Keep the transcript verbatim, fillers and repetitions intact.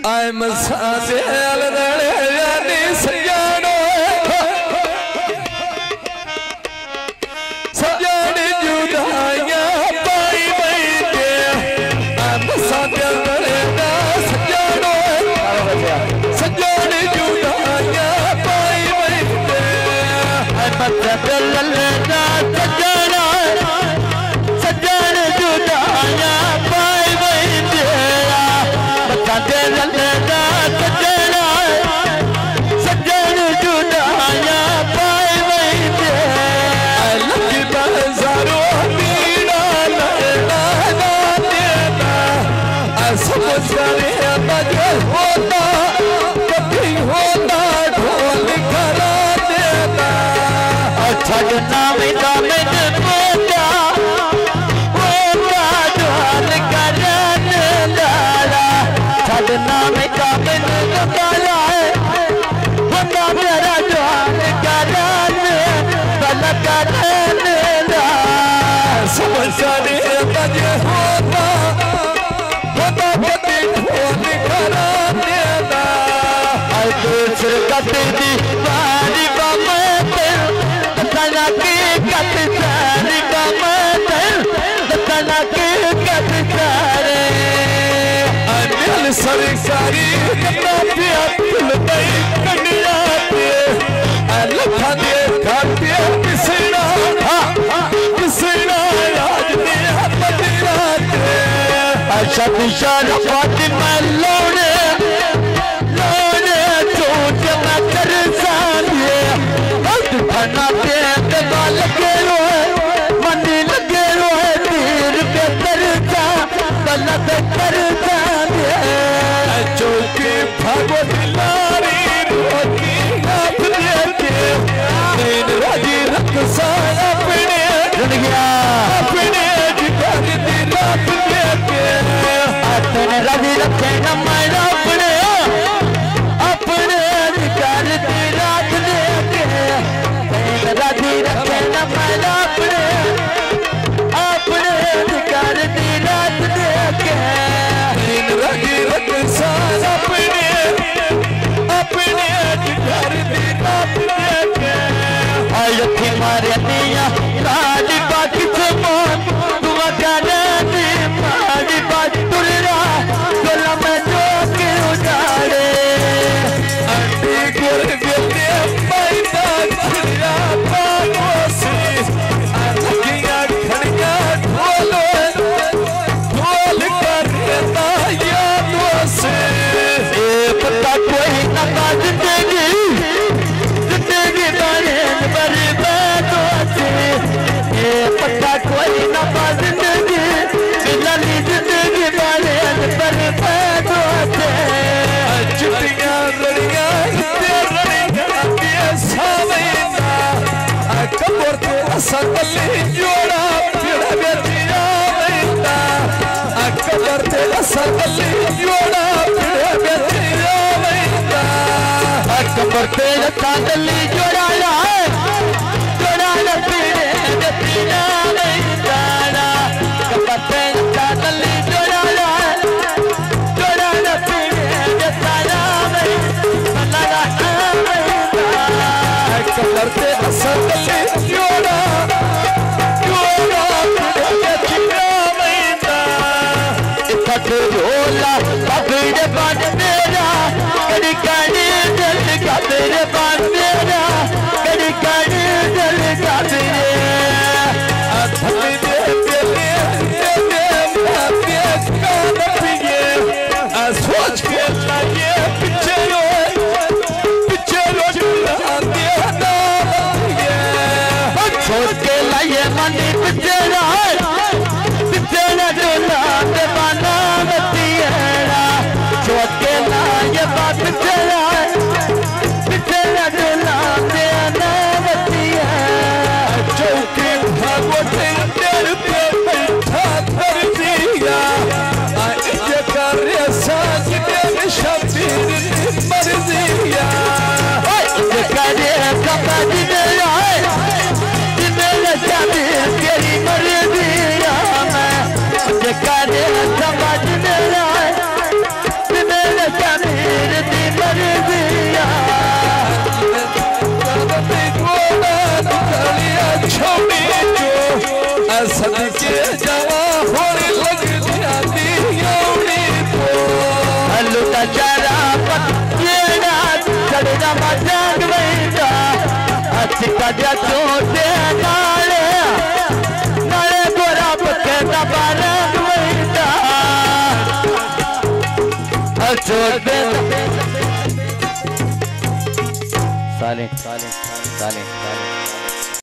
आय मसादे अलदड़े यानी सजानो सजाने जुदाइयां पाई बैठे आय मसादे अलदड़े ना सजानो सजाने जुदाइयां पाई बैठे आय मसादे अलदड़े ना सजानो सजाने जुदाइयां पाई बैठे मसादे अलदड़े सजना सजन जुदाइयां पाई बैठे लगी बाजारों मीरा लड़ना ना देना सब सारे मजे होता कभी होता ढोल करा देना छड़ना मेरा मैंने बोला होता ढोल करा देना छड़ना मेरा मैंने बोला होता मेरा ढोल करा देना करा देना सब सारे मजे होता होता कभी ढोल करा देना दूसरे कभी दीवारी बमतर तना की कत सारी बमतर तना की कत सारे अनिल सरकारी कतना पिया दिल नहीं कन्या पे लखा दे खाते किसना किसना आज ने मदीना के अच्छा निशान फातिमा लोड़े खाना पे दबा लगे रोए मंदी लगे रोए तीर पे तरसा गलत करता है चौकी भागो दिलारी रोटी आप देके दिन राजी रखसा अपने जुड़ गया अपने जिगर दिल आप देके अपने राजी रखे न मैं अपने अपने जिगर दिल आप देके राजी रखे न मैं अपने अपने अधिकार दी रात देके दिन राजी रखे साल अपने अपने अधिकार दी रात देके आयती मारे दिया राजी बाकी से मौत तुम जाने दी मारी बात तुलना तुला में जो के उजाड़े अंधी गुर बेटे पैदा छिया पागो से अलगियां खड़ियां ढोलो ढोल कर देता यादों से ये पता कोई ना बात देगी जिंदगी बने बर्बादों से ये पता कोई ना बात देगी मिलनी जिंदगी बने बर्बादों से चिट्ठियां लड़ियां कबर ते असली जोड़ा फिर बेटिया बैठा कबर ते असली जोड़ा फिर बेटिया बैठा कबर ते असली जोड़ा है जोड़ा न फिर बेटिया बैठा कबर ते असली जोड़ा है जोड़ा न फिर बेटिया बैठा कबर ते असली जोड़ा जोड़ा बेटिया बैठा इकट्ठे झोला पकड़ बांध मेरा कड़ी कड़ी दिल का तेरे बांध मेरा कड़ी कड़ी दिल का तेरे अथमी दे बेले दे भाग्य का पिए सोच के लाये पीछे रो पीछे रो आते ना सोच के लाये मनी पीछे रहा पीछे न जोला ते बना मतिया सोच के लाये बात पीछे रहा पीछे न जोला ते ना मतिया चौकी भागो तेरे पे बैठा कर दिया आए कार्य साज तेरे शबीर मर्जिया ये कार्य कब दिया मेरे शबीर तेरी मर्जिया मैं ये कार्य समझ मेरा मेरे चिट्टा दिया छोटे नाले नाले गोरा पक्के दा बारंग वहीदा छोटे साले साले साले